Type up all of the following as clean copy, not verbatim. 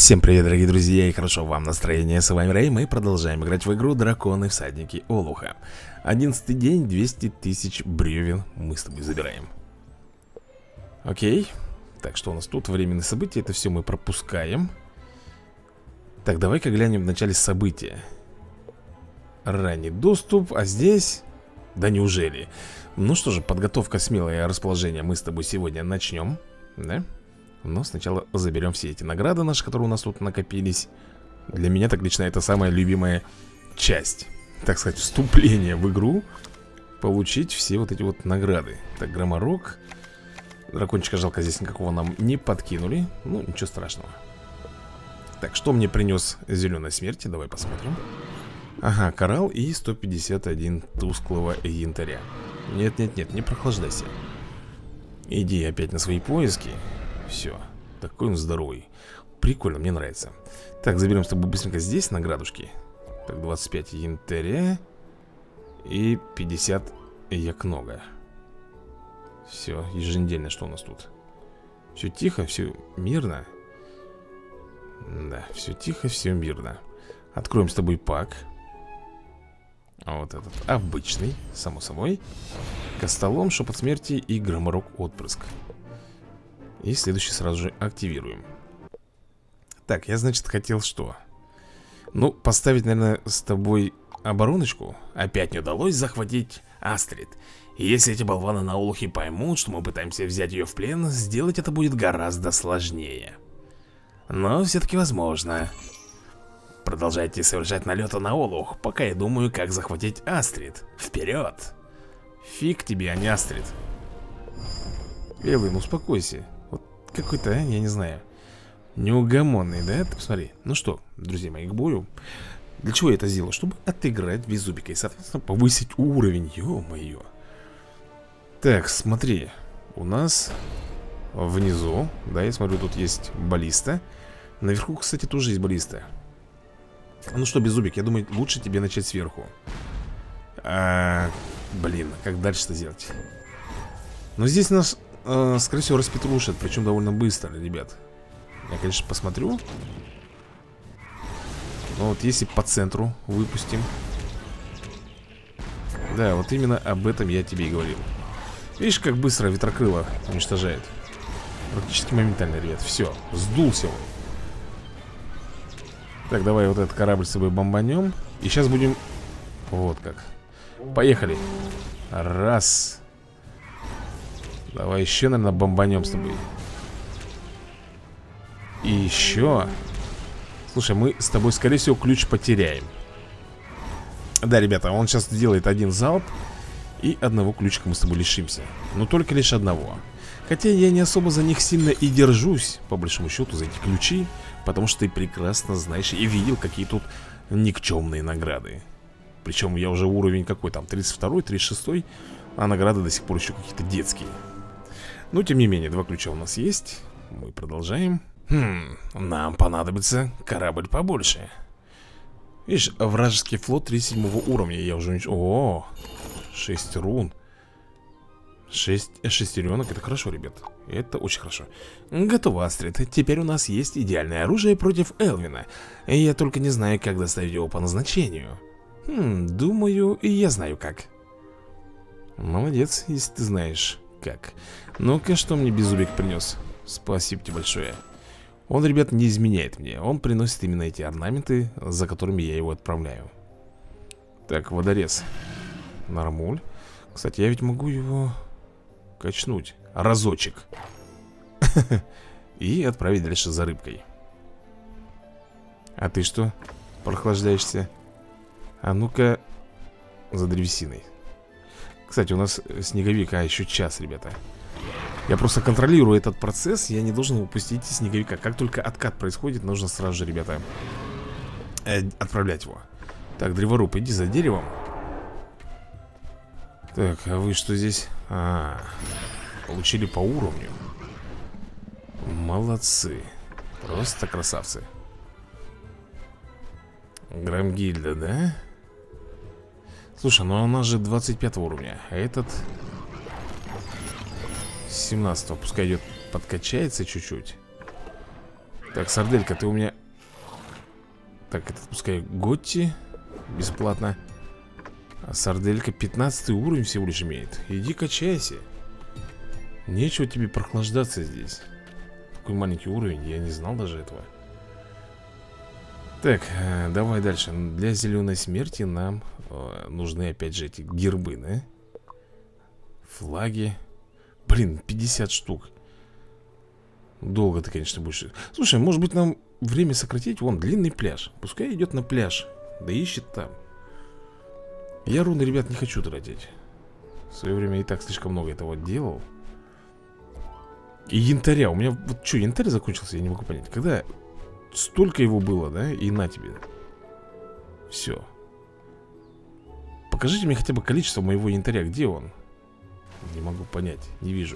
Всем привет, дорогие друзья, и хорошо вам настроение. С вами Рэй, мы продолжаем играть в игру Драконы Всадники Олуха. 11-й день, 200 тысяч бревен мы с тобой забираем. Окей. Так, что у нас тут? Временные события, это все мы пропускаем. Так, давай-ка глянем в начале события. Ранний доступ, а здесь... Да неужели? Ну что же, подготовка, смелое расположение мы с тобой сегодня начнем. Да? Но сначала заберем все эти награды наши, которые у нас тут накопились. Для меня так лично это самая любимая часть, так сказать, вступление в игру. Получить все вот эти вот награды. Так, громорок. Дракончика жалко, здесь никакого нам не подкинули. Ну, ничего страшного. Так, что мне принес зеленой смерти? Давай посмотрим. Ага, коралл и 151 тусклого янтаря. Нет, не прохлаждайся. Иди опять на свои поиски. Все, такой он здоровый. Прикольно, мне нравится. Так, заберем с тобой быстренько здесь наградушки. Так, 25 янтаря и 50 якнога. Все, еженедельно что у нас тут? Все тихо, все мирно. Да, все тихо, все мирно. Откроем с тобой пак. А вот этот обычный, само собой. Костолом, шепот смерти и громорок отпрыск. И следующий сразу же активируем. Так, я, значит, хотел что? Ну, поставить, наверное, с тобой обороночку. Опять не удалось захватить Астрид. И если эти болваны на Олухе поймут, что мы пытаемся взять ее в плен, сделать это будет гораздо сложнее. Но все-таки возможно. Продолжайте совершать налеты на Олух, пока я думаю, как захватить Астрид. Вперед! Фиг тебе, а не Астрид. Белый, ну успокойся. Какой-то, я не знаю, неугомонный, да? Ты посмотри. Ну что, друзья мои, к бою. Для чего я это сделал? Чтобы отыграть Беззубика и, соответственно, повысить уровень. Ё-моё. Так, смотри. У нас внизу, да, я смотрю, тут есть баллиста. Наверху, кстати, тоже есть баллиста. Ну что, Беззубик, я думаю, лучше тебе начать сверху. Блин, как дальше-то делать? Но здесь нас... скорее всего, распетрушат, причем довольно быстро, ребят. Я, конечно, посмотрю. Но вот если по центру выпустим. Да, вот именно об этом я тебе и говорил. Видишь, как быстро ветрокрыло уничтожает. Практически моментально, ребят. Все, сдулся он. Так, давай вот этот корабль с собой бомбанем. И сейчас будем... Вот как. Поехали. Раз. Давай еще, наверное, бомбанем с тобой. И еще. Слушай, мы с тобой, скорее всего, ключ потеряем. Да, ребята, он сейчас делает один залп. И одного ключика мы с тобой лишимся. Но только лишь одного. Хотя я не особо за них сильно и держусь, по большому счету, за эти ключи. Потому что ты прекрасно знаешь и видел, какие тут никчемные награды. Причем я уже уровень какой там, 32-й, 36-й. А награды до сих пор еще какие-то детские. Но, тем не менее, два ключа у нас есть. Мы продолжаем. Нам понадобится корабль побольше. Видишь, вражеский флот 37 уровня. Я уже уничтожил. О, 6 рун. 6 шестеренок, это хорошо, ребят. Это очень хорошо. Готово, Астрид. Теперь у нас есть идеальное оружие против Элвина. И я только не знаю, как доставить его по назначению. Думаю, и я знаю как. Молодец, если ты знаешь как. Ну-ка, что мне Беззубик принес? Спасибо тебе большое. Он, ребят, не изменяет мне. Он приносит именно эти орнаменты, за которыми я его отправляю. Так, водорез. Нормуль. Кстати, я ведь могу его качнуть разочек. И отправить дальше за рыбкой. А ты что? Прохлаждаешься? А ну-ка, за древесиной. Кстати, у нас снеговик, еще час, ребята. Я просто контролирую этот процесс. Я не должен упустить снеговика. Как только откат происходит, нужно сразу же, ребята, отправлять его. Так, древоруб, иди за деревом. Так, а вы что здесь? Получили по уровню. Молодцы. Просто красавцы. Грамгильда, да? Слушай, ну она же 25 уровня. А этот 17-го, пускай идет, подкачается чуть-чуть. Так, сарделька, ты у меня... Так, это пускай Готти бесплатно. А сарделька 15 уровень всего лишь имеет. Иди качайся. Нечего тебе прохлаждаться здесь. Такой маленький уровень, я не знал даже этого. Так, давай дальше. Для зеленой смерти нам нужны опять же эти гербы, да? Флаги. Блин, 50 штук. Долго ты, конечно, будешь. Слушай, может быть нам время сократить? Вон, длинный пляж. Пускай идет на пляж. Да ищет там. Я руны, ребят, не хочу тратить. В свое время и так слишком много этого делал. И янтаря. У меня вот что, янтарь закончился, я не могу понять. Когда столько его было, да? И на тебе. Все. Покажите мне хотя бы количество моего янтаря. Где он? Не могу понять, не вижу.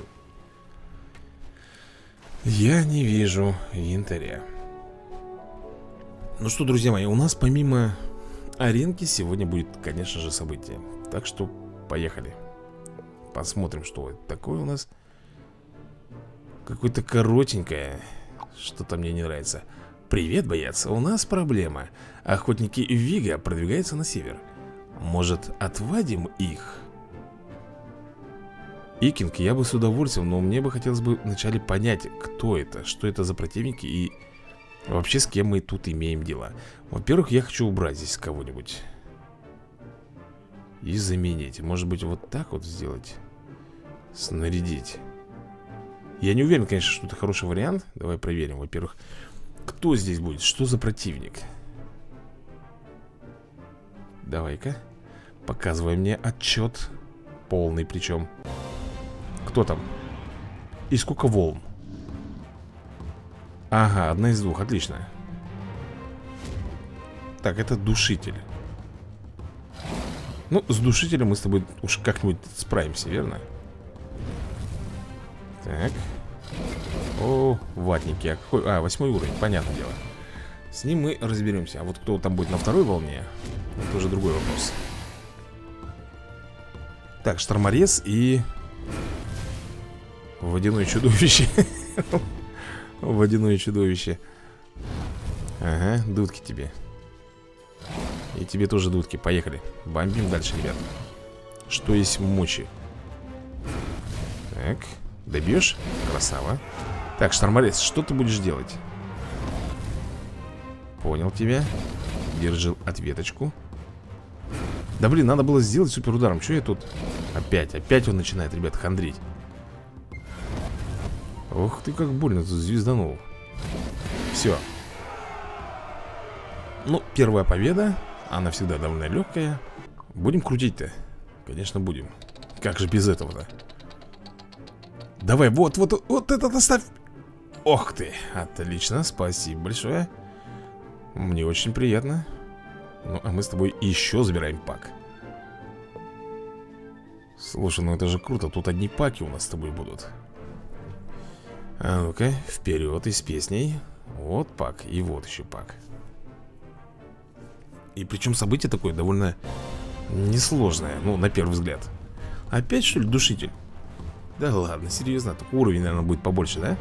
Я не вижу янтаря. Ну что, друзья мои, у нас помимо аренки сегодня будет, конечно же, событие. Так что поехали. Посмотрим, что это такое у нас. Какое-то коротенькое. Что-то мне не нравится. Привет, боец, у нас проблема. Охотники Вига продвигаются на север. Может, отвадим их? Икинг, я бы с удовольствием, но мне бы хотелось бы вначале понять, кто это, что это за противники и вообще с кем мы тут имеем дела. Во-первых, я хочу убрать здесь кого-нибудь и заменить. Может быть, вот так вот сделать. Снарядить. Я не уверен, конечно, что это хороший вариант. Давай проверим. Во-первых, кто здесь будет? Что за противник? Давай-ка. Показывай мне отчет. Полный причем. Кто там? И сколько волн? Ага, одна из двух, отлично. Так, это душитель. Ну, с душителем мы с тобой уж как-нибудь справимся, верно? Так. О, ватники. А какой? А, 8 уровень, понятное дело. С ним мы разберемся. А вот кто там будет на второй волне, это уже другой вопрос. Так, шторморез и... водяное чудовище. Водяное чудовище. Ага, дудки тебе. И тебе тоже дудки, поехали. Бомбим дальше, ребят. Что есть мочи? Так, добьешь? Красава. Так, шторморез, что ты будешь делать? Понял тебя. Держи ответочку. Да блин, надо было сделать суперударом. Что я тут? Опять он начинает, ребят, хандрить. Ох ты, как больно тут звезданул. Все. Ну, первая победа. Она всегда довольно легкая. Будем крутить-то? Конечно, будем. Как же без этого-то? Давай, вот этот оставь. Ох ты, отлично, спасибо большое. Мне очень приятно. Ну, а мы с тобой еще забираем пак. Слушай, ну это же круто. Тут одни паки у нас с тобой будут. А ну-ка, вперед и с песней. Вот пак, и вот еще пак. И причем событие такое довольно несложное. Ну, на первый взгляд. Опять, что ли, душитель? Да ладно, серьезно. Только уровень, наверное, будет побольше, да?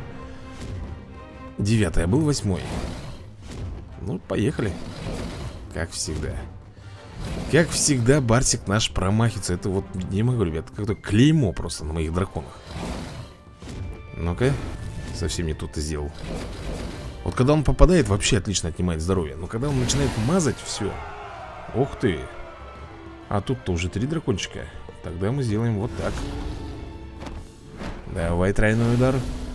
9, а был 8. Ну, поехали. Как всегда. Как всегда, Барсик наш промахивается. Это вот, не могу, ребят, как-то клеймо просто на моих драконах. Ну-ка. Совсем не тут-то сделал. Вот когда он попадает, вообще отлично отнимает здоровье. Но когда он начинает мазать, все. Ух ты. А тут-то уже 3 дракончика. Тогда мы сделаем вот так. Давай тройной удар.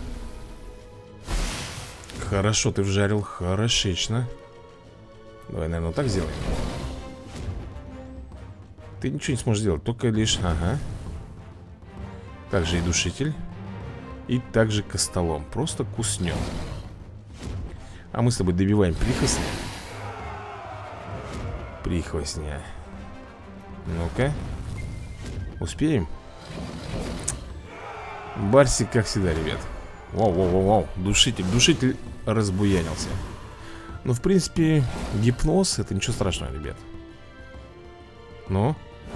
Хорошо ты вжарил, хорошечно. Давай, наверное, вот так сделаем. Ты ничего не сможешь сделать, только лишь, ага. Также и душитель. И также костолом, просто куснем. А мы с тобой добиваем прихвостня. Прихвостня. Ну-ка. Успеем? Барсик, как всегда, ребят. Вау. Душитель разбуянился. Ну, в принципе, гипноз — это ничего страшного, ребят. Ну?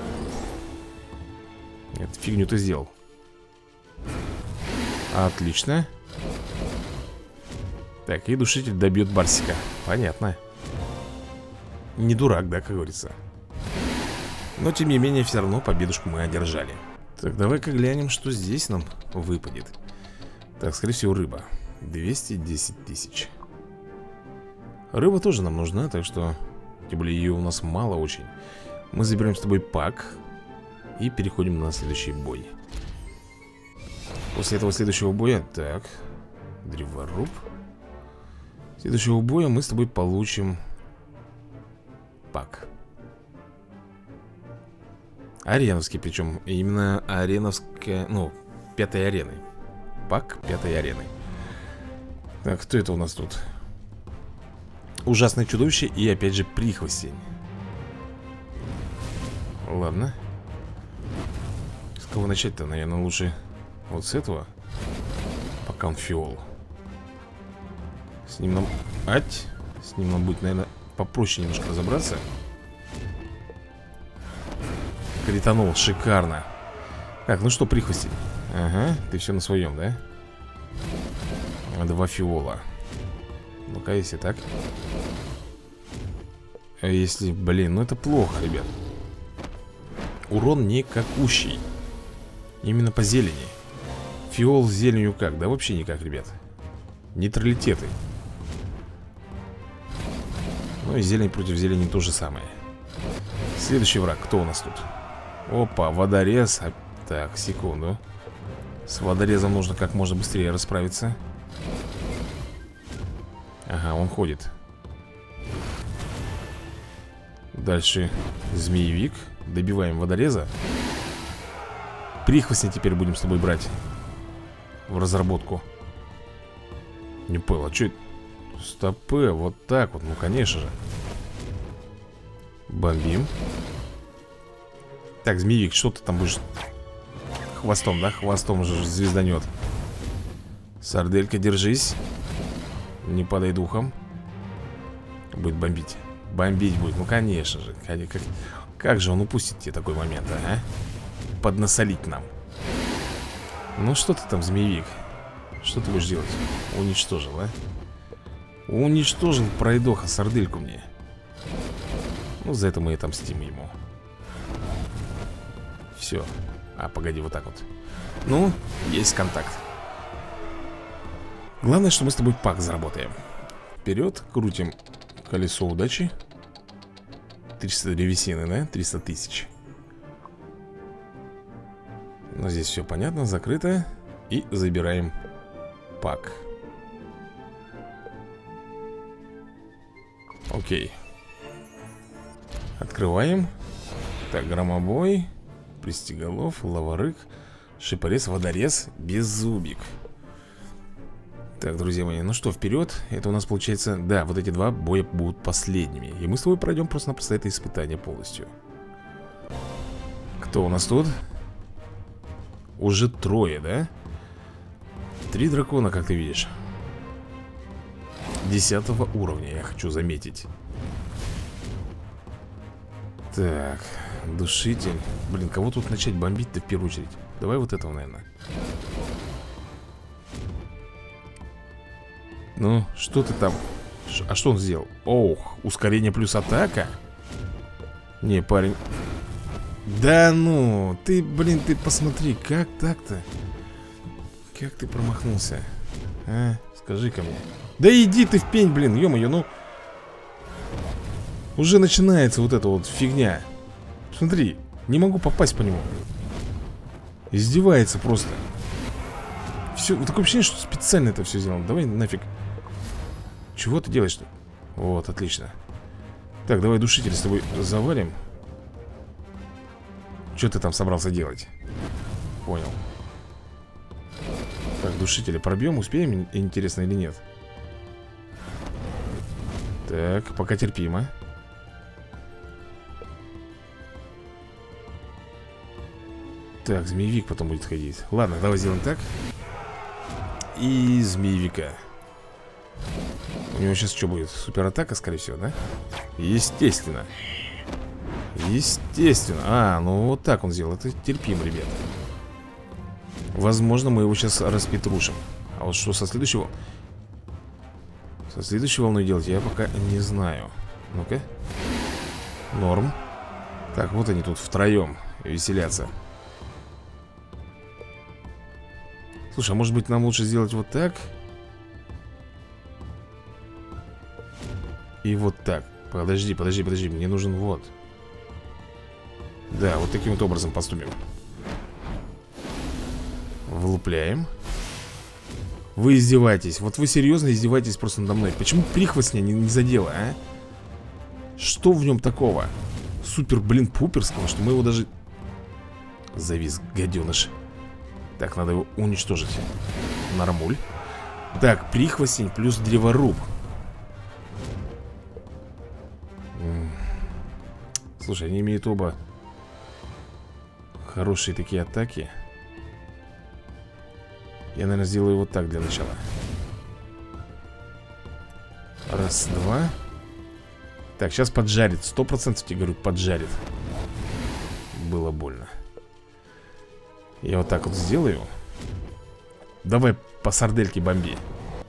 Эту фигню ты сделал. Отлично. Так, и душитель добьет Барсика. Понятно. Не дурак, да, как говорится. Но, тем не менее, все равно победушку мы одержали. Так, давай-ка глянем, что здесь нам выпадет. Так, скорее всего, рыба. 210 тысяч. Рыба тоже нам нужна, так что... Тем более ее у нас мало очень. Мы забираем с тобой пак. И переходим на следующий бой. После этого следующего боя... Так, древоруб. Следующего боя мы с тобой получим пак. Ареновский, причем именно ареновская, ну, 5-й арены. Пак 5-й арены. Так, кто это у нас тут? Ужасное чудовище и опять же прихвостень. Ладно. С кого начать-то, наверное, лучше вот с этого. Пока он фиол. С ним нам... Ать! С ним нам будет, наверное, попроще немножко разобраться. Кританул, шикарно. Так, ну что, прихвостень? Ага, ты все на своем, да? 2 фиола. Ну-ка, если так. А если, блин, ну это плохо, ребят. Урон никакущий. Именно по зелени. Фиол с зеленью как? Да вообще никак, ребят. Нейтралитеты. Ну и зелень против зелени то же самое. Следующий враг, кто у нас тут? Опа, водорез. Так, секунду. С водорезом нужно как можно быстрее расправиться. Ага, он ходит. Дальше змеевик. Добиваем водореза. Прихвостни теперь будем с тобой брать в разработку. Не понял, а что это? Стопы, вот так вот, ну конечно же. Бомбим. Так, змеевик, что ты там будешь? Хвостом, да? Хвостом же звезданет. Сарделька, держись. Не падай духом. Будет бомбить. Бомбить будет, ну конечно же. Как же он упустит тебе такой момент, а? Поднасолить нам. Ну что ты там, змеевик? Что ты будешь делать? Уничтожил, а? Уничтожил пройдоха сардельку мне. Ну за это мы и отомстим ему. Все. А, погоди, вот так вот. Ну, есть контакт. Главное, что мы с тобой пак заработаем. Вперед, крутим колесо удачи. 300 древесины, да? 300 тысяч. Но здесь все понятно, закрыто. И забираем пак. Окей. Открываем. Так, громобой, пристеголов, лаворык, шипорез, водорез, беззубик. Так, друзья мои, ну что, вперед. Это у нас получается, да, вот эти 2 боя будут последними. И мы с тобой пройдем просто-напросто это испытание полностью. Кто у нас тут? Уже 3, да? 3 дракона, как ты видишь. 10 уровня, я хочу заметить. Так, душитель. Блин, кого тут начать бомбить-то в первую очередь? Давай вот этого, наверное. Ну, что ты там? А что он сделал? Ох, ускорение плюс атака? Не, парень. Да ну, ты, блин, ты посмотри, как так-то? Как ты промахнулся? А, скажи-ка мне. Да иди ты в пень, блин, ё-моё, ну. Уже начинается вот эта вот фигня. Смотри, не могу попасть по нему. Издевается просто. Все, такое ощущение, что специально это все сделал. Давай нафиг. Чего ты делаешь-то? Вот, отлично. Так, давай душитель с тобой заварим. Что ты там собрался делать? Понял. Так, душителя пробьем, успеем, интересно или нет? Так, пока терпимо. Так, змеевик потом будет ходить. Ладно, давай сделаем так. И змеевика. У него сейчас что будет? Суператака, скорее всего, да? Естественно. Естественно. А, ну вот так он сделал. Это терпимо, ребят. Возможно, мы его сейчас распетрушим. А вот что со следующего? Со следующей волной делать я пока не знаю. Ну-ка. Норм. Так, вот они тут втроем веселятся. Слушай, а может быть нам лучше сделать вот так? И вот так. Подожди, мне нужен вот. Да, вот таким вот образом поступим. Влупляем. Вы издеваетесь. Вот вы серьезно издеваетесь просто надо мной. Почему прихвостня не задела, а? Что в нем такого? Супер, блин, пуперского, что мы его даже... Завис, гаденыш. Так, надо его уничтожить. Нормуль. Так, прихвостень плюс древоруб. Слушай, они имеют оба хорошие такие атаки. Я, наверное, сделаю вот так для начала. Раз, два. Так, сейчас поджарит. 100% тебе говорю, поджарит. Было больно. Я вот так вот сделаю. Давай по сардельке бомби.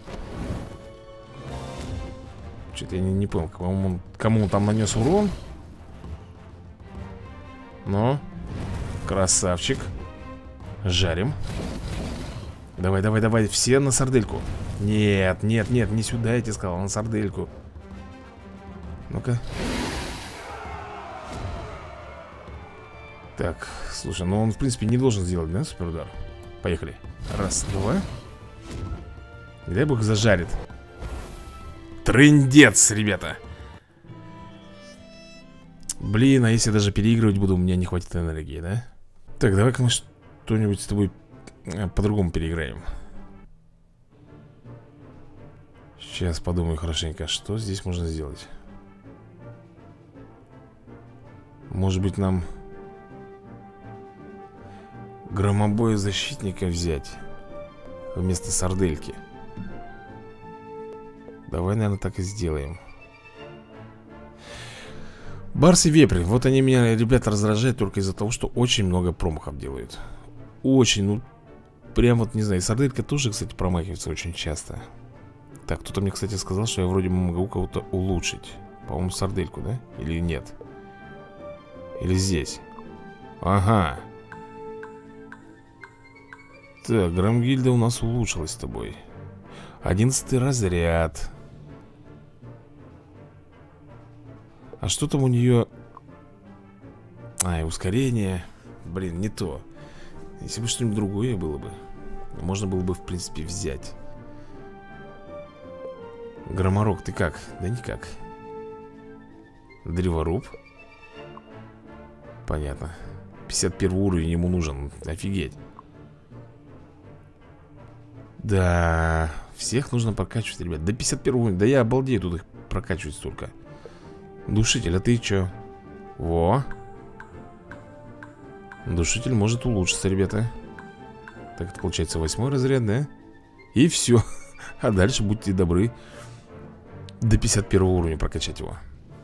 Что-то я не понял, кому он там нанес урон. Но красавчик. Жарим. Давай, все на сардельку. Нет, не сюда, я тебе сказал, на сардельку. Ну-ка. Так, слушай, ну он, в принципе, не должен сделать, да, суперудар? Поехали. Раз, два. Не дай бог зажарит. Трындец, ребята. Блин, а если я даже переигрывать буду, у меня не хватит энергии, да? Так, давай-ка мы что-нибудь с тобой по-другому переиграем. Сейчас подумаю хорошенько, что здесь можно сделать. Может быть, нам громобоя защитника взять вместо сардельки. Давай, наверное, так и сделаем. Барс и вепрь. Вот они меня, ребята, раздражают только из-за того, что очень много промахов делают. Очень, ну, прям вот, не знаю. Сарделька тоже, кстати, промахивается очень часто. Так, кто-то мне, кстати, сказал, что я вроде могу кого-то улучшить. По-моему, сардельку, да? Или нет? Или здесь? Ага. Так, Громгильда у нас улучшилась с тобой. 11-й разряд. А что там у нее? А, и ускорение. Блин, не то. Если бы что-нибудь другое было бы, можно было бы, в принципе, взять. Громорок, ты как? Да никак. Древоруб. Понятно. 51 уровень ему нужен. Офигеть. Да, всех нужно прокачивать, ребят. До 51 уровня. Да я обалдею тут их прокачивать столько. Душитель, а ты чё? Во. Душитель может улучшиться, ребята. Так, это получается 8-й разряд, да? И все. А дальше, будьте добры, до 51 уровня прокачать его.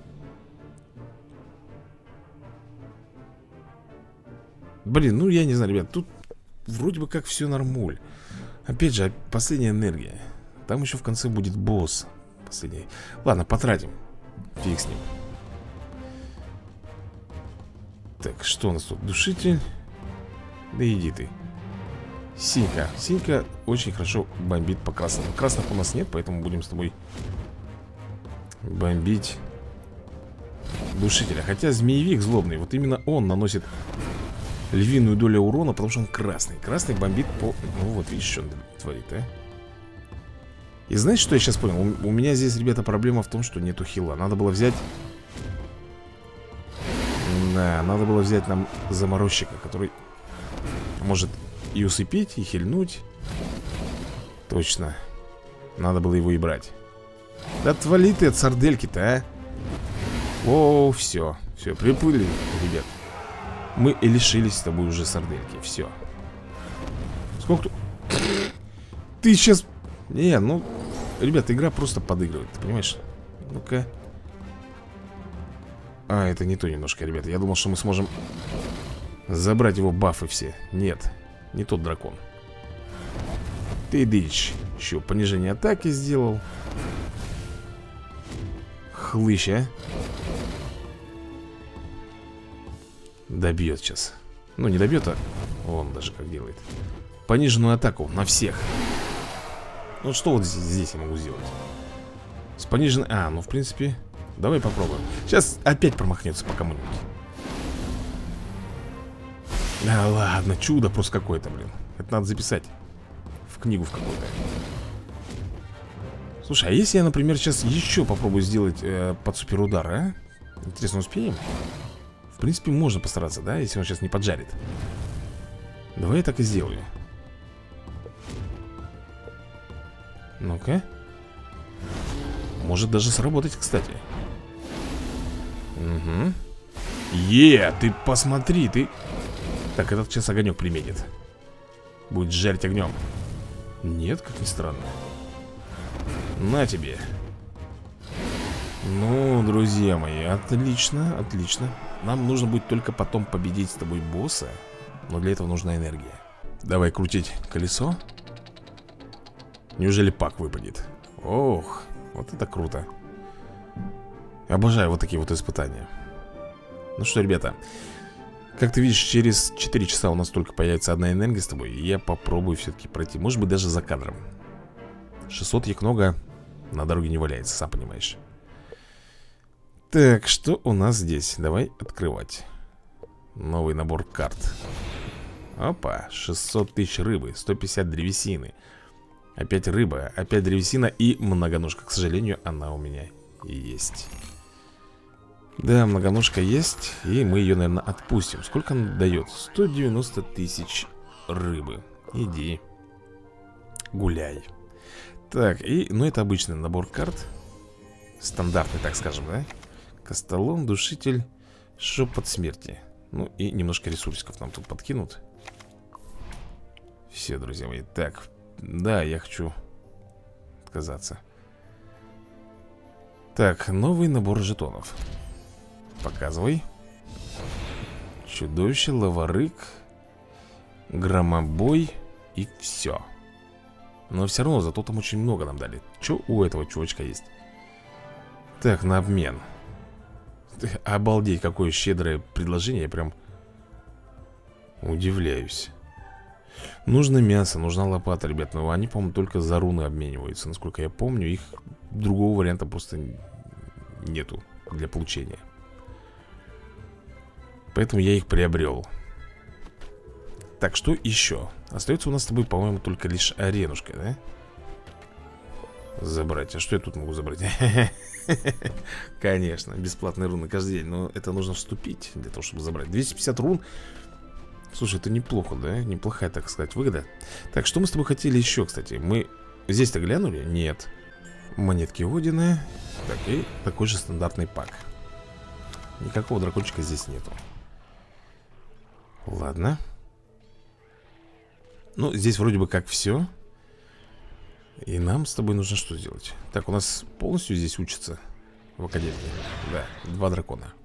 Блин, ну я не знаю, ребят. Тут вроде бы как все нормуль. Опять же, последняя энергия. Там еще в конце будет босс. Последний. Ладно, потратим. Фиг с ним. Так, что у нас тут? Душитель. Да иди ты. Синька. Синька очень хорошо бомбит по красным. Красных у нас нет, поэтому будем с тобой бомбить душителя. Хотя змеевик злобный. Вот именно он наносит львиную долю урона, потому что он красный. Красный бомбит по... Ну вот, видишь, что он творит, а? И знаете, что я сейчас понял? У меня здесь, ребята, проблема в том, что нету хила. Надо было взять... Да, надо было взять нам заморозчика, который может и усыпить, и хильнуть. Точно. Надо было его и брать. Да отвали ты от сардельки-то, а! О, все. Все, приплыли, ребят. Мы и лишились с тобой уже сардельки. Все. Сколько тут? Ты сейчас... Не, ну... Ребят, игра просто подыгрывает, ты понимаешь? Ну-ка. А, это не то немножко, ребята. Я думал, что мы сможем забрать его бафы все. Нет, не тот дракон. Ты дичь. Еще понижение атаки сделал. Хлыща. Добьет сейчас. Ну, не добьет, а он даже как делает. Пониженную атаку на всех. Ну, что вот здесь я могу сделать? С пониженной... А, ну, в принципе... Давай попробуем. Сейчас опять промахнется по кому-нибудь. Да ладно, чудо просто какое-то, блин. Это надо записать в книгу в какую-то. Слушай, а если я, например, сейчас еще попробую сделать под суперудар, а? Интересно, успеем? В принципе, можно постараться, да? Если он сейчас не поджарит. Давай я так и сделаю. Ну-ка. Может даже сработать, кстати. Угу. Ты посмотри, ты... Так, этот сейчас огонек применит. Будет жарить огнем. Нет, как ни странно. На тебе. Ну, друзья мои, отлично, отлично. Нам нужно будет только потом победить с тобой босса. Но для этого нужна энергия. Давай крутить колесо. Неужели пак выпадет? Ох, вот это круто. Обожаю вот такие вот испытания. Ну что, ребята, как ты видишь, через 4 часа у нас только появится одна энергия с тобой. И я попробую все-таки пройти, может быть даже за кадром. 600 якнога на дороге не валяется, сам понимаешь. Так, что у нас здесь? Давай открывать. Новый набор карт. Опа, 600 тысяч рыбы, 150 древесины. Опять рыба, опять древесина и многоножка. К сожалению, она у меня есть. Да, многоножка есть. И мы ее, наверное, отпустим. Сколько она дает? 190 тысяч рыбы. Иди гуляй. Так, и, ну это обычный набор карт. Стандартный, так скажем, да? Костолом, душитель, шепот смерти. Ну и немножко ресурсиков нам тут подкинут. Все, друзья мои. Так, да, я хочу отказаться. Так, новый набор жетонов. Показывай. Чудовище, лаварык, громобой и все. Но все равно, зато там очень много нам дали. Что у этого чувачка есть? Так, на обмен. Обалдеть, какое щедрое предложение. Я прям удивляюсь. Нужно мясо, нужна лопата, ребят. Но они, по-моему, только за руны обмениваются. Насколько я помню, их другого варианта просто нету для получения. Поэтому я их приобрел. Так, что еще? Остается у нас с тобой, по-моему, только лишь аренушка, да? Забрать. А что я тут могу забрать? Конечно, бесплатные руны каждый день. Но это нужно вступить для того, чтобы забрать 250 рун. Слушай, это неплохо, да? Неплохая, так сказать, выгода. Так, что мы с тобой хотели еще, кстати? Мы здесь-то глянули? Нет. Монетки Одина. Так, и такой же стандартный пак. Никакого дракончика здесь нету. Ладно. Ну, здесь вроде бы как все. И нам с тобой нужно что сделать? Так, у нас полностью здесь учатся в академии. Да, 2 дракона.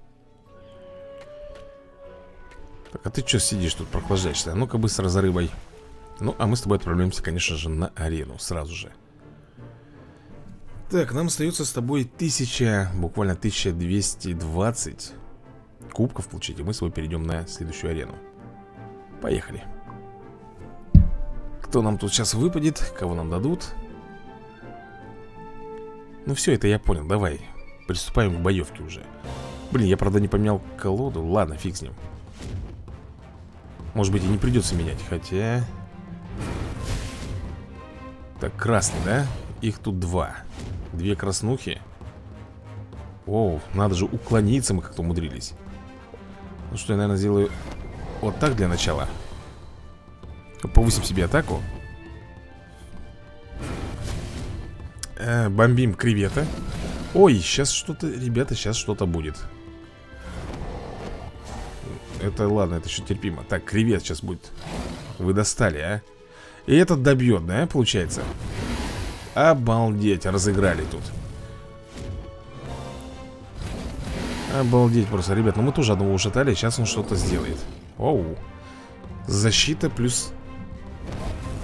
Так, а ты что сидишь тут, прохлаждаешься? Ну-ка быстро за рыбой. Ну, а мы с тобой отправляемся, конечно же, на арену сразу же. Так, нам остается с тобой 1000, буквально 1220 кубков получить. И мы с тобой перейдем на следующую арену. Поехали. Кто нам тут сейчас выпадет? Кого нам дадут? Ну все, это я понял, давай приступаем к боевке уже. Блин, я, правда, не поменял колоду. Ладно, фиг с ним. Может быть, и не придется менять, хотя... Так, красный, да? Их тут 2. 2 краснухи. Оу, надо же уклониться, мы как-то умудрились. Ну что, я, наверное, сделаю вот так для начала. Повысим себе атаку. Бомбим кревета. Ой, сейчас что-то, ребята, сейчас что-то будет. Это ладно, это еще терпимо. Так, кревет сейчас будет. Вы достали, а? И этот добьет, да, получается? Обалдеть, разыграли тут. Обалдеть просто, ребят. Ну мы тоже одного ушатали, сейчас он что-то сделает. Оу. Защита плюс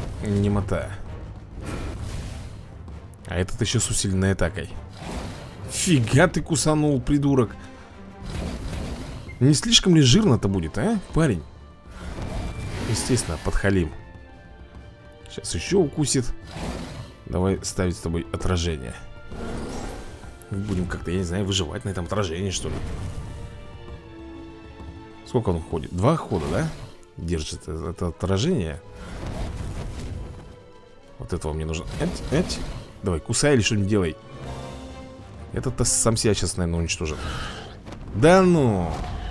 немота. А этот еще с усиленной атакой. Фига ты кусанул, придурок. Не слишком ли жирно-то будет, а, парень? Естественно, подхалим. Сейчас еще укусит. Давай ставить с тобой отражение. Будем как-то, я не знаю, выживать на этом отражении, что ли. Сколько он ходит? 2 хода, да? Держит это отражение. Вот этого мне нужно. Эть. Давай, кусай или что-нибудь делай. Этот-то сам себя сейчас, наверное, уничтожит. Да ну!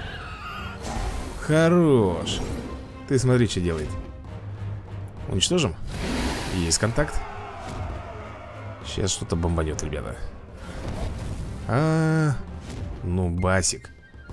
Хорош. Ты смотри, что делает. Уничтожим? Есть контакт. Сейчас что-то бомбанет, ребята. Ну, басик.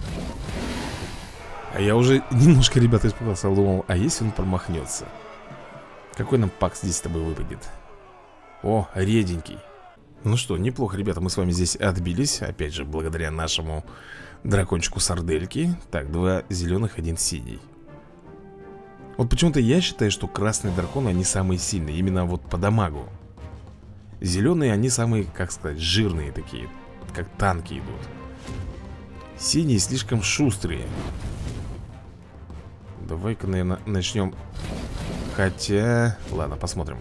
А я уже немножко, ребята, испугался. Думал, а если он промахнется? Какой нам пак здесь с тобой выпадет? О, реденький. Ну что, неплохо, ребята, мы с вами здесь отбились. Опять же, благодаря нашему дракончику сардельки. Так, 2 зеленых, 1 синий. Вот почему-то я считаю, что красные драконы, они самые сильные. Именно вот по дамагу. Зеленые, они самые, как сказать, жирные такие. Как танки идут. Синие слишком шустрые. Давай-ка, наверное, начнем. Хотя... Ладно, посмотрим.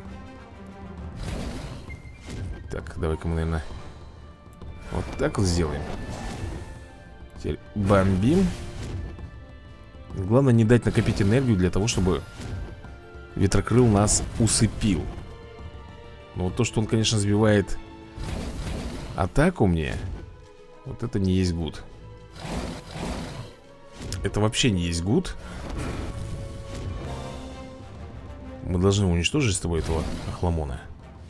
Так, давай-ка мы, наверное, вот так вот сделаем. Теперь бомбим. Главное не дать накопить энергию для того, чтобы ветрокрыл нас усыпил. Но вот то, что он, конечно, сбивает атаку мне, вот это не есть гуд. Это вообще не есть гуд. Мы должны уничтожить с тобой этого охламона.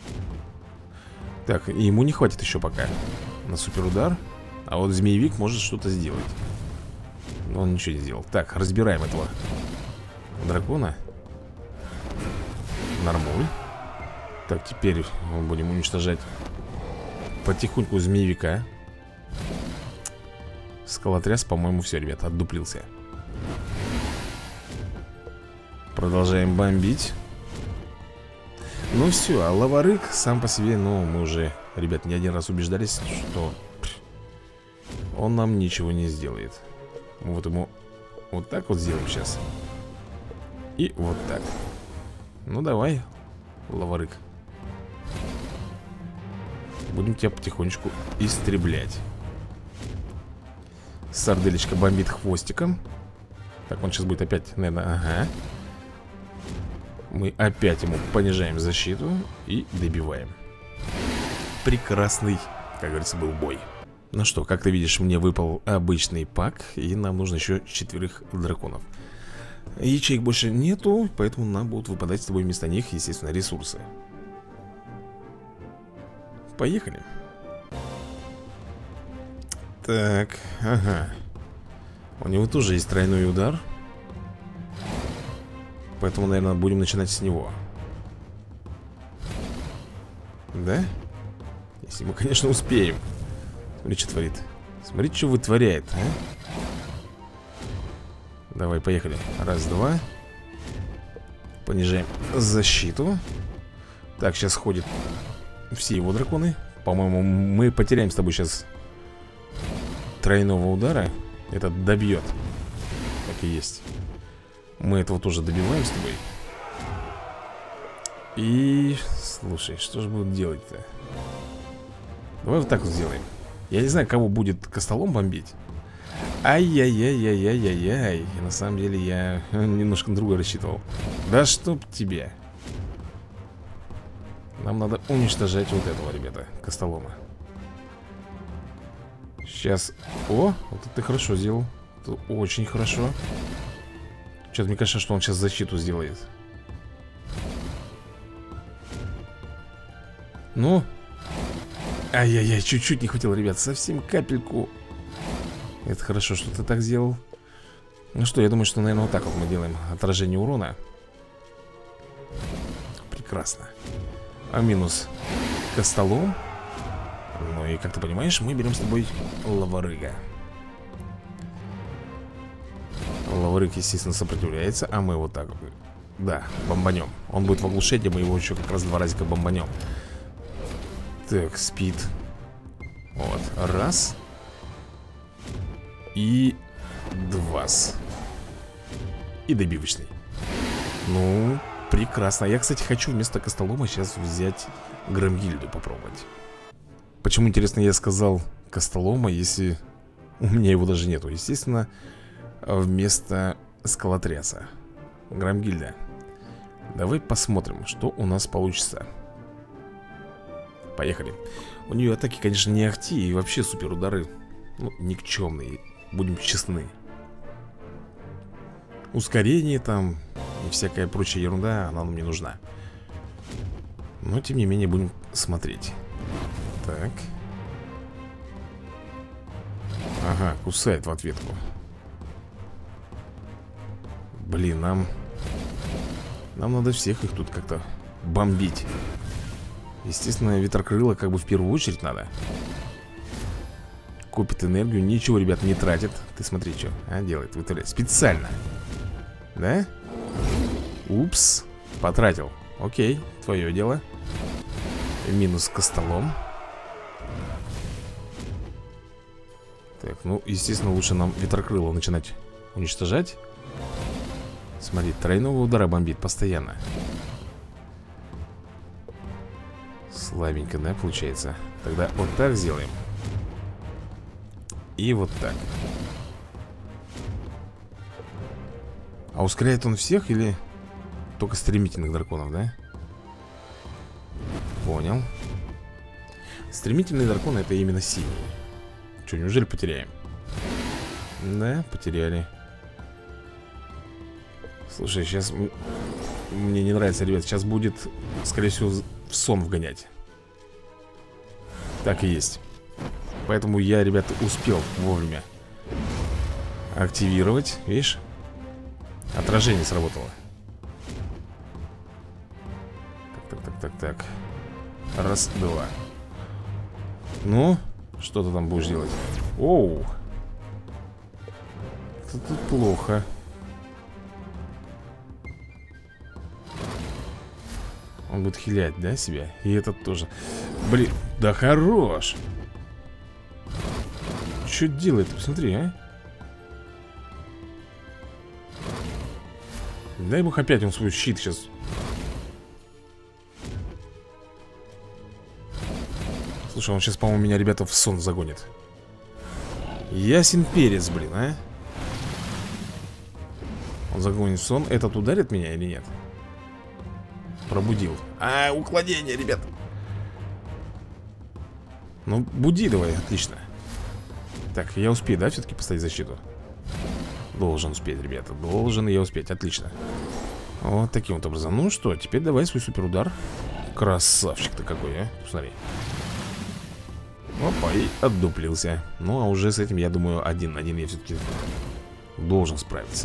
Так, и ему не хватит еще пока на суперудар. А вот змеевик может что-то сделать. Но он ничего не сделал. Так, разбираем этого дракона. Нормуль. Так, теперь мы будем уничтожать потихоньку змеевика. Скалотряс, по-моему, все, ребята, отдуплился. Продолжаем бомбить. Ну все, а лаварык сам по себе, ну, мы уже, ребят, не один раз убеждались, что он нам ничего не сделает. Мы вот ему вот так вот сделаем сейчас. И вот так. Ну давай, лаварык. Будем тебя потихонечку истреблять. Сарделечка бомбит хвостиком. Так, он сейчас будет опять, наверное, ага. Мы опять ему понижаем защиту и добиваем. Прекрасный, как говорится, был бой. Ну что, как ты видишь, мне выпал обычный пак. И нам нужно еще 4 драконов. Ячеек больше нету, поэтому нам будут выпадать с тобой вместо них, естественно, ресурсы. Поехали. Так, ага. У него тоже есть тройной удар. Поэтому, наверное, будем начинать с него. Да? Если мы, конечно, успеем. Смотри, что творит. Смотри, что вытворяет, а? Давай, поехали. Раз, два. Понижаем защиту. Так, сейчас ходят все его драконы. По-моему, мы потеряем с тобой сейчас тройного удара. Этот добьет. Так и есть. Мы этого тоже добиваем с тобой. И... Слушай, что же будут делать-то? Давай вот так вот сделаем. Я не знаю, кого будет костолом бомбить. Ай-яй-яй-яй-яй-яй-яй. На самом деле я немножко на другое рассчитывал. Да чтоб тебе. Нам надо уничтожать вот этого, ребята, костолома. Сейчас. О, вот это ты хорошо сделал. Это очень хорошо. Что-то мне кажется, что он сейчас защиту сделает. Ну. Ай-яй-яй, чуть-чуть не хватило, ребят. Совсем капельку. Это хорошо, что ты так сделал. Ну что, я думаю, что, наверное, вот так вот мы делаем отражение урона. Прекрасно. А минус костолом. Ну и, как ты понимаешь, мы берем с тобой лаварыга. Лаварык, естественно, сопротивляется. А мы вот так вот, да, бомбанем. Он будет в оглушении, мы его еще как раз 2 разика бомбанем. Так, спид. Вот, раз. И два. И добивочный. Ну, прекрасно. Я, кстати, хочу вместо Костолома сейчас взять Громгильду попробовать. Почему, интересно, я сказал Костолома, если у меня его даже нету? Естественно, вместо Скалотряса. Громгильда. Давай посмотрим, что у нас получится. Поехали. У нее атаки, конечно, не ахти. И вообще супер удары, ну, никчемные. Будем честны. Ускорение там и всякая прочая ерунда, она нам не нужна. Но, тем не менее, будем смотреть. Так. Ага, кусает в ответку. Блин, нам надо всех их тут как-то бомбить. Естественно, ветрокрыло как бы в первую очередь надо. Копит энергию, ничего, ребят, не тратит. Ты смотри, что, делает, вытворяет. Специально. Да? Упс, потратил. Окей, твое дело. Минус Костолом. Так, ну, естественно, лучше нам ветрокрыло начинать уничтожать. Смотри, тройного удара бомбит постоянно. Слабенько, да, получается? Тогда вот так сделаем. И вот так. А ускоряет он всех или только стремительных драконов, да? Понял. Стремительные драконы — это именно синие. Что, неужели потеряем? Да, потеряли. Слушай, сейчас мне не нравится, ребят. Сейчас будет, скорее всего, в сон вгонять. Так и есть. Поэтому я, ребята, успел вовремя активировать. Видишь? Отражение сработало. Так. Раз, два. Ну, что ты там будешь делать? Оу. Это тут плохо. Он будет хилять, да, себя? И этот тоже. Блин, да хорош. Что делает? Посмотри, а. Дай бог опять он свой щит сейчас. Слушай, он сейчас, по-моему, меня, ребята, в сон загонит. Ясен перец, блин, а. Он загонит в сон. Этот ударит меня или нет? Пробудил. Уклонение, ребят. Ну, буди давай, отлично. Так, я успею, да, все-таки поставить защиту? Должен успеть, ребята. Должен я успеть, отлично. Вот таким вот образом. Ну что, теперь давай свой суперудар. Красавчик ты какой, а. Посмотри. Опа, и отдуплился. Ну, а уже с этим, я думаю, один я все-таки должен справиться.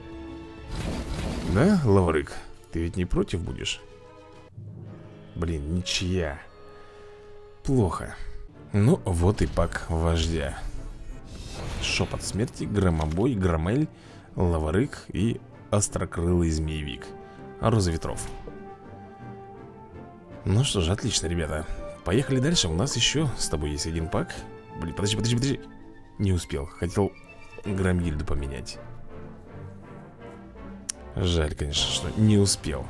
Да, Лаврык? Ты ведь не против будешь? Блин, ничья. Плохо. Ну, вот и пак вождя. Шепот смерти, громобой, громель, Лаврык и острокрылый змеевик. Роза ветров. Ну что же, отлично, ребята. Поехали дальше. У нас еще с тобой есть один пак. Блин, подожди. Не успел. Хотел Громгильду поменять. Жаль, конечно, что не успел.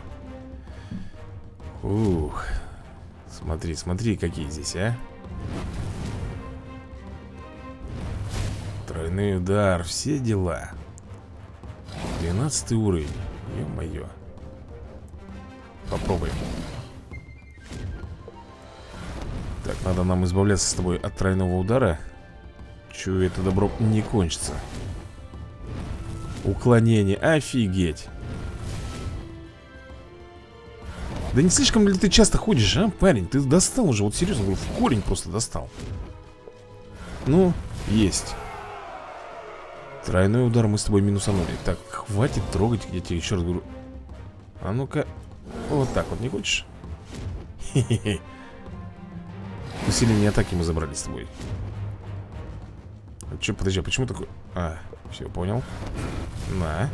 Ух. Смотри, какие здесь, а. Тройной удар, все дела. 12 уровень. Ё-моё. Попробуем. Так, надо нам избавляться с тобой от тройного удара. Чую, это добро не кончится. Уклонение, офигеть. Да не слишком ли ты часто ходишь, а, парень? Ты достал уже, вот серьезно говорю, в корень просто достал. Ну, есть. Тройной удар мы с тобой минусанули. Так, хватит трогать, я тебе еще раз говорю. А ну-ка, вот так вот, не хочешь? Хе-хе-хе. Усиление атаки мы забрали с тобой. Че, подожди, а почему такой... все, понял. На.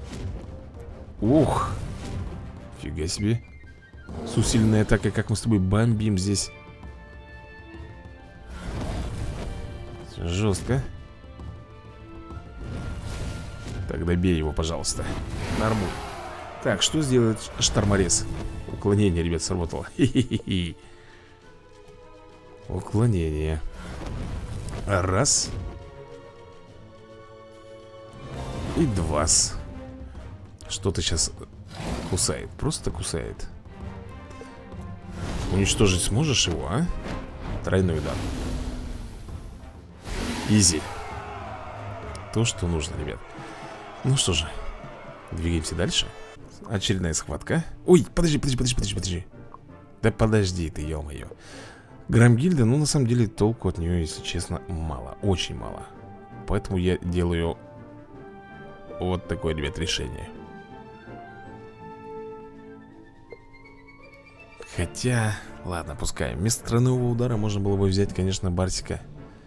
Ух. Фига себе. С усиленной атакой, как мы с тобой бомбим здесь. Жестко. Тогда бей его, пожалуйста. Нормуль. Так, что сделает шторморез? Уклонение, ребят, сработало. Хи-хи-хи. Уклонение. Раз. И два. Что-то сейчас кусает. Просто кусает. Уничтожить сможешь его, а? Тройной удар. Изи. То, что нужно, ребят. Ну что же, двигаемся дальше. Очередная схватка. Ой, подожди. Да подожди ты, ё-моё. Громгильда, ну на самом деле толку от нее, если честно, мало. Очень мало. Поэтому я делаю вот такое, ребят, решение. Хотя, ладно, пускай. Вместо тройного удара можно было бы взять, конечно, Барсика.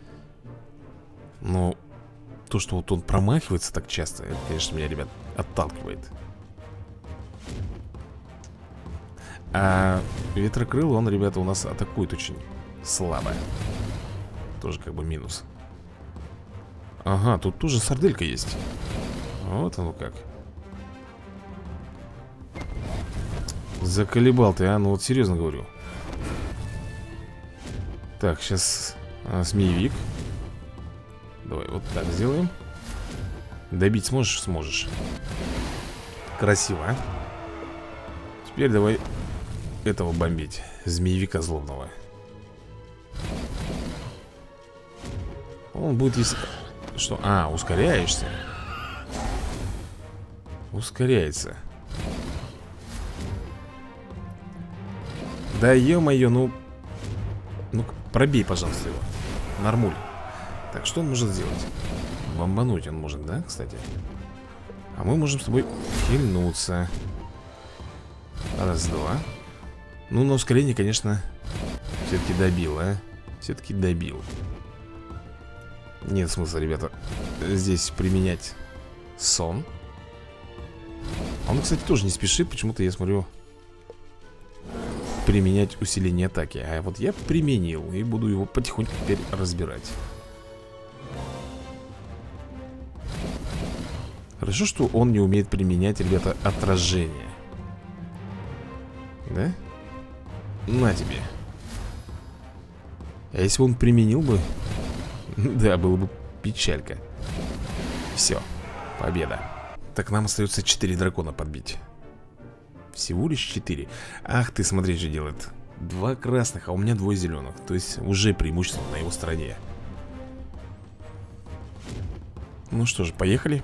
Но то, что вот он промахивается так часто, это, конечно, меня, ребят, отталкивает. А ветрокрыл, он, ребята, у нас атакует очень слабо. Тоже как бы минус. Ага, тут тоже сарделька есть. Вот оно как. Заколебал ты, а? Ну вот серьезно говорю. Так, сейчас змеевик. Давай вот так сделаем. Добить сможешь? Сможешь. Красиво, а? Теперь давай этого бомбить. Змеевика злобного. Он будет если... Что? А, ускоряешься. Ускоряется. Да ё-моё, ну... Ну, пробей, пожалуйста, его. Нормуль. Так, что он может сделать? Бомбануть он может, да, кстати? А мы можем с тобой хильнуться. Раз, два. Ну, на ускорение, конечно, все-таки добил, а? Все-таки добил. Нет смысла, ребята, здесь применять сон. Он, кстати, тоже не спешит. Почему-то я смотрю применять усиление атаки. А вот я применил и буду его потихоньку теперь разбирать. Хорошо, что он не умеет применять, ребята, отражение. Да? На тебе. А если бы он применил бы... Да, было бы печалька. Все, победа. Так, нам остается 4 дракона подбить. Всего лишь 4. Ах ты, смотри, что делает. 2 красных, а у меня 2 зеленых. То есть уже преимущество на его стороне. Ну что же, поехали.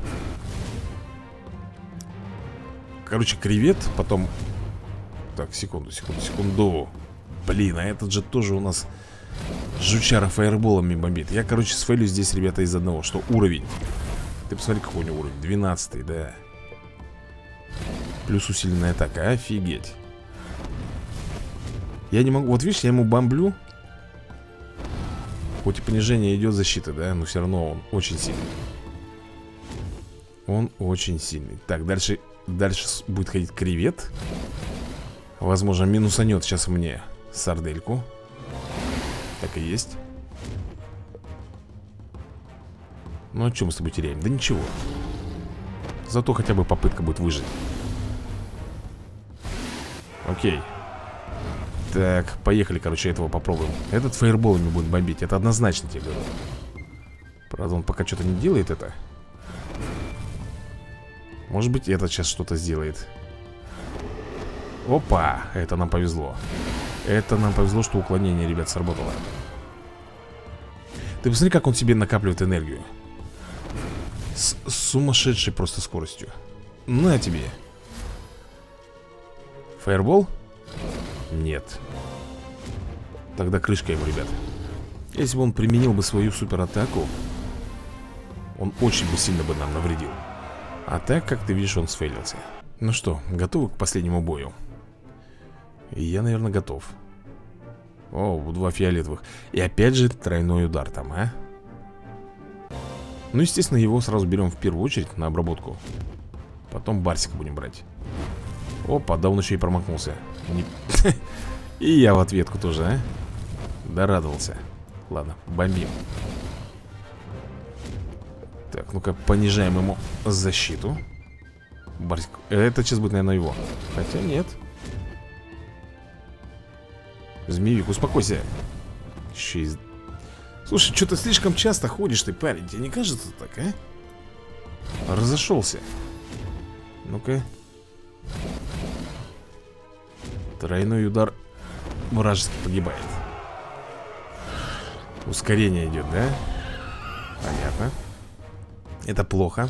Короче, кревет, потом... Так, секунду. Блин, а этот же тоже у нас жучара фаерболами бомбит. Я, короче, сфейлю здесь, ребята, из одного. Что уровень. Ты посмотри, какой у него уровень. 12-й, да. Плюс усиленная атака, офигеть. Я не могу, вот видишь, я ему бомблю. Хоть и понижение идет защиты, да, но все равно он очень сильный. Он очень сильный. Так, дальше будет ходить кревет. Возможно, минусанет сейчас мне сардельку. Так и есть. Ну, а что мы с тобой теряем? Да ничего. Зато хотя бы попытка будет выжить. Окей. Так, поехали, короче, этого попробуем. Этот фаерболами будет бомбить, это однозначно тебе говорю. Правда, он пока что-то не делает это. Может быть, этот сейчас что-то сделает. Опа, это нам повезло. Это нам повезло, что уклонение, ребят, сработало. Ты посмотри, как он себе накапливает энергию. С сумасшедшей просто скоростью. На тебе. Фаербол? Нет. Тогда крышка ему, ребят. Если бы он применил бы свою суператаку, он очень бы сильно бы нам навредил. А так, как ты видишь, он сфейлился. Ну что, готовы к последнему бою? Я, наверное, готов. О, 2 фиолетовых. И опять же тройной удар там, а? Ну, естественно, его сразу берем в первую очередь на обработку. Потом Барсика будем брать. Опа, да он еще и промахнулся. И я в ответку тоже, а? Дорадовался. Ладно, бомбим. Так, ну-ка, понижаем ему защиту. Барсик. Это сейчас будет, наверное, его. Хотя нет. Змеевик, успокойся. Слушай, что-то слишком часто ходишь ты, парень. Тебе не кажется так, а? Разошелся. Ну-ка. Тройной удар вражеский погибает. Ускорение идет, да? Понятно. Это плохо.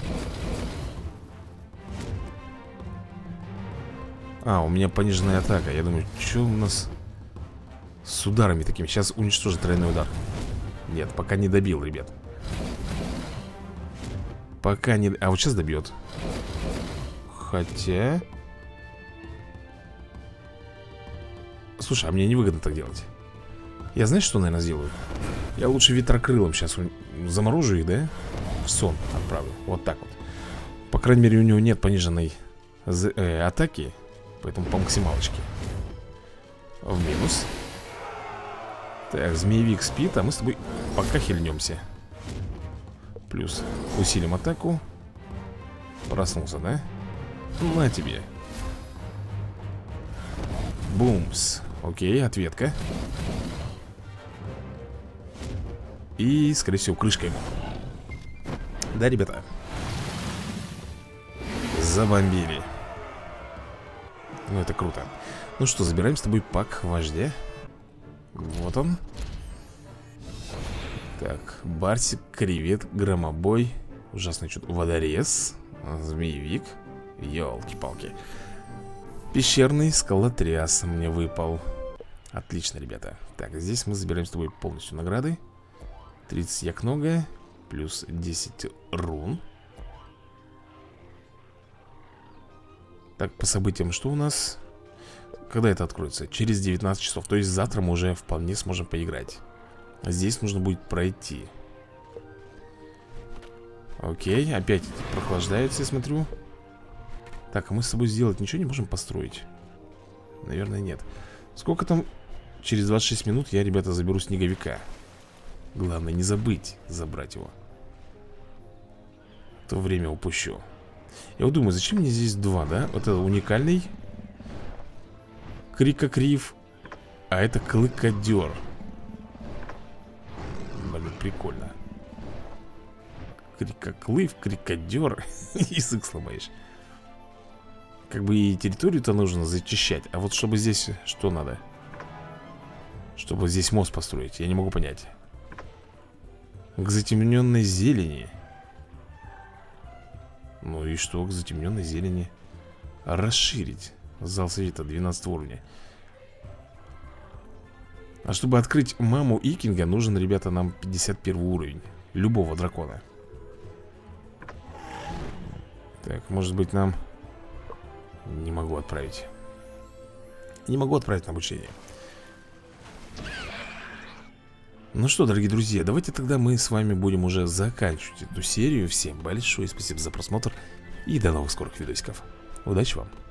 А, у меня пониженная атака. Я думаю, что у нас с ударами такими? Сейчас уничтожит тройной удар. Нет, пока не добил, ребят. Пока не... А вот сейчас добьет. Хотя... Слушай, а мне невыгодно так делать. Я знаешь, что, наверное, сделаю? Я лучше ветрокрылом сейчас заморожу их, да? В сон отправлю. Вот так вот. По крайней мере, у него нет пониженной атаки. Поэтому по максималочке. В минус. Так, змеевик спит, а мы с тобой пока хильнемся. Плюс усилим атаку. Проснулся, да? На тебе. Бумс. Окей, ответка. И, скорее всего, крышка ему. Да, ребята? Забомбили. Ну, это круто. Ну что, забираем с тобой пак вождя. Вот он. Так, барсик, кревет, громобой. Ужасный чудо. Водорез. Змеевик. Ёлки-палки. Пещерный скалотряс мне выпал. Отлично, ребята. Так, здесь мы забираем с тобой полностью награды. 30 якнога. Плюс 10 рун. Так, по событиям, что у нас? Когда это откроется? Через 19 часов. То есть завтра мы уже вполне сможем поиграть. Здесь нужно будет пройти. Окей, опять прохлаждается, я смотрю. Так, а мы с собой сделать ничего не можем построить? Наверное, нет. Сколько там? Через 26 минут я, ребята, заберу снеговика. Главное не забыть забрать его. То время упущу. Я вот думаю, зачем мне здесь два, да? Вот это уникальный крикокрив, а это клыкодер. Блин, прикольно. Крикоклыв, крикодер. Язык сломаешь. Как бы и территорию-то нужно зачищать. А вот чтобы здесь что надо? Чтобы здесь мост построить, я не могу понять. К затемненной зелени. Ну и что к затемненной зелени? Расширить зал совета 12 уровня. А чтобы открыть маму Икинга, нужен, ребята, нам 51 уровень любого дракона. Так, может быть нам... Не могу отправить. Не могу отправить на обучение. Ну что, дорогие друзья, давайте тогда мы с вами будем уже заканчивать эту серию. Всем большое спасибо за просмотр и до новых скорых видосиков. Удачи вам!